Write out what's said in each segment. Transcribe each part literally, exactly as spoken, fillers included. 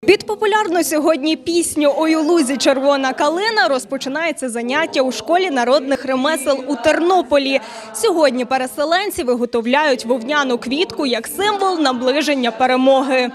Під популярну сьогодні пісню «Ой у лузі червона калина» розпочинається заняття у школі народних ремесел у Тернополі. Сьогодні переселенці виготовляють вовняну квітку як символ наближення перемоги.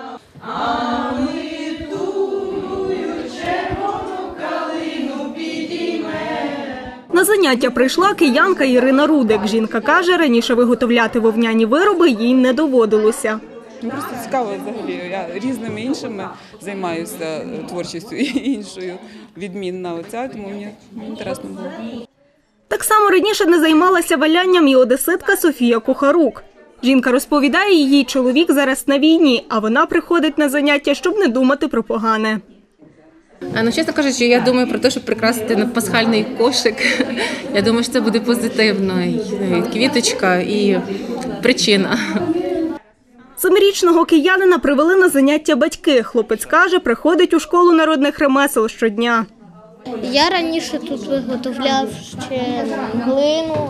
На заняття прийшла киянка Ірина Рудик. Жінка каже, раніше виготовляти вовняні вироби їй не доводилося. Просто цікаво взагалі. Я різними іншими займаюся творчістю іншою, відмінна оця, тому мені інтересно було. Так само раніше не займалася валянням і одеситка Софія Кухарук. Жінка розповідає, її чоловік зараз на війні, а вона приходить на заняття, щоб не думати про погане. Ну, чесно кажучи, я думаю про те, щоб прикрасити на пасхальний кошик. Я думаю, що це буде позитивно. І квіточка, і причина. Семирічного киянина привели на заняття батьки. Хлопець каже, приходить у школу народних ремесел щодня. Я раніше тут виготовляв ще глину,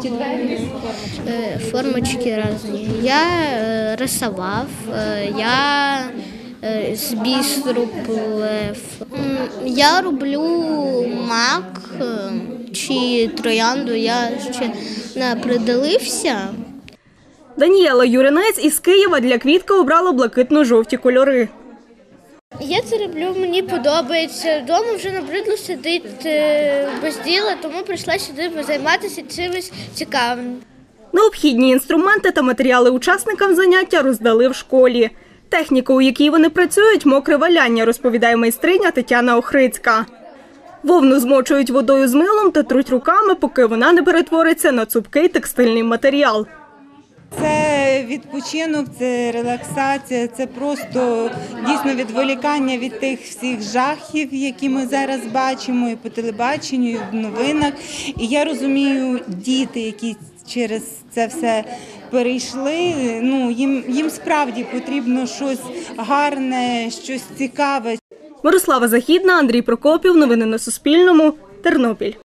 формочки різні. Я рисував, я з бісеру плев. Я роблю мак чи троянду, я ще не определився. Даніела Юринець із Києва для квітки обрала блакитно-жовті кольори. Я це роблю, мені подобається. Вдома вже набридло сидіти без діла, тому прийшла сюди займатися чимось цікавим. Необхідні інструменти та матеріали учасникам заняття роздали в школі. Техніка, у якій вони працюють – мокре валяння, розповідає майстриня Тетяна Охрицька. Вовну змочують водою з милом та труть руками, поки вона не перетвориться на цупкий текстильний матеріал. Це відпочинок, це релаксація, це просто дійсно відволікання від тих всіх жахів, які ми зараз бачимо і по телебаченню, і в новинах. І я розумію, діти, які через це все перейшли, ну, їм, їм справді потрібно щось гарне, щось цікаве. Мирослава Західна, Андрій Прокопів. Новини на Суспільному. Тернопіль.